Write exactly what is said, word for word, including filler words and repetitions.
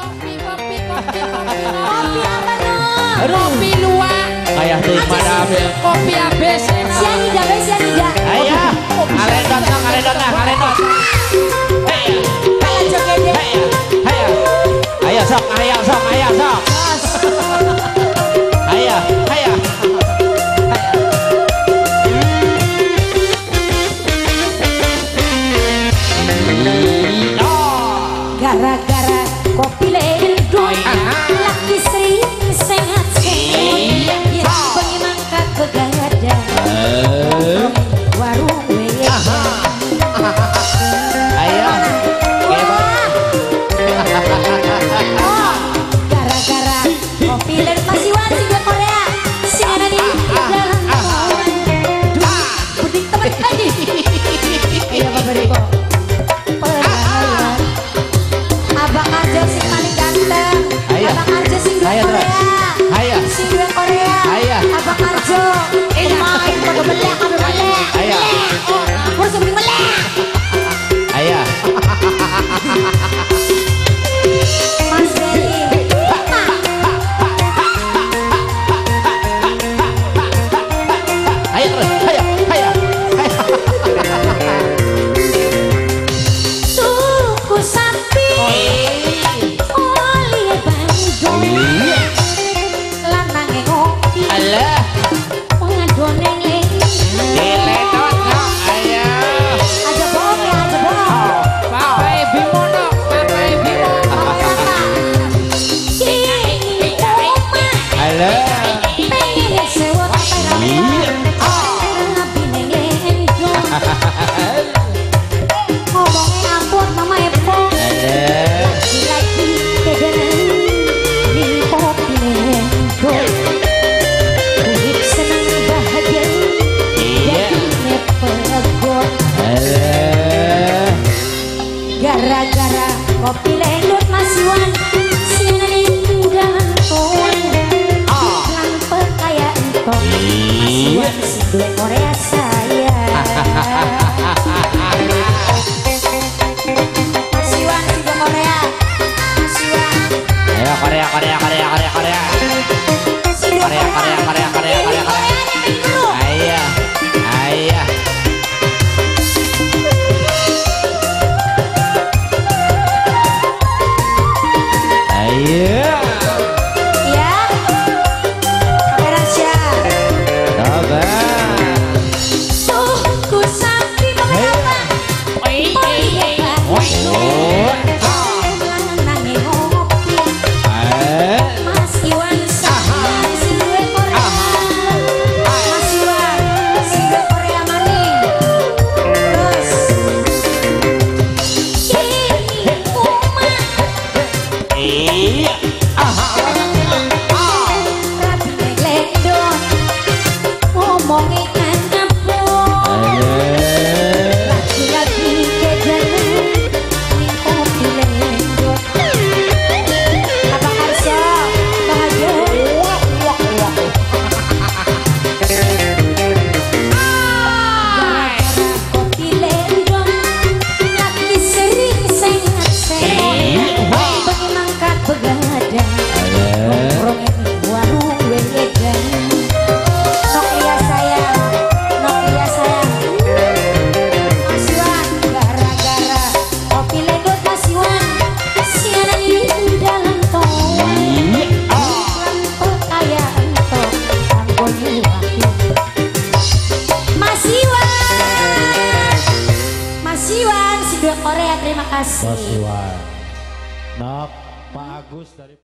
Kopi, kopi, kopi. Kopi apa dong? Kopi luwak. Ayah terima damai. Kopi A B C. Sianida, be sianida. Ayah, ngalendot dong, ngalendot nah, ngalendot. Hei, Kala jogede. hei, hei. Ayo sok, ayo sok, ayo sok. Ayo, ayo. Gara-gara kopi lendong laki sering sehat-sehat ya pengimangkat begadang warung wedan Ayo. oh gara-gara kopi lendong masih wajib ke Korea sing ada di dalam kawan budik temen lagi iya Pak Beriko Abang Arjo sing paling ganteng. Ayo. Abang Arjo sing dua Ayo, terus. Korea. Ayo. Sing dua Korea. Ayo. Abang Arjo. Main pada melek, pada melek. Ayo. Harus sebelum melek. Ayo. Mas Beri. Ayo terus, ayo, ayo. Tuku sapi. Oli Bandung. Lanange ngopi. Alah, Pengadone lele. diledot no, ayo. Aja bohong ya, aja bohong. Papai Bimono, Papai Bimono. Ini omah. Alah. Pengen sewot perang. Nabi nengendong. Ngomongnya ampun mama epong. Alah. Lagi kedengan di kopi lendong. Urip senang bahagia. Iya. Jadinya pegot. Alah. Gara-gara kopi lendong masih wan. Sinan indahan tuan. Lan perkaya entong. Masih wan sing Korea saya. Masih wan sing Korea. Masih wan. Ayo Korea, Korea, Korea, Korea, Korea. Sing Korea, Korea, Korea, Korea, Korea, Korea. Ayo, ayo. Ayo. Ya. Rasya. Coba. Tuku sapi mengapa? Oh. Lanange ngopi. Eh. Mas Iwan Sahan sing duwe Korea. Mas Iwan sing duwe Korea maning. Terus ini omah Iya. rapi lendong ngomongi ampun. Ayo. Lagi-lagi kejangan di kopi lendong. Abang Arso bahagia. Gara-gara kopi lendong lagi sering sengat-sengat. Pengimangkat begadang nongkrongin warung wedan. Nokia sayang, Nokia sayang. Mas Iwan, gara-gara kopi lendot Mas Iwan, siaran di dalam toan. Lan pekayaan tok kanggo nyuwaki. Mas Iwan, Mas Iwan si dua Korea terima kasih. Mas Iwan. Nok, Pak Agus dari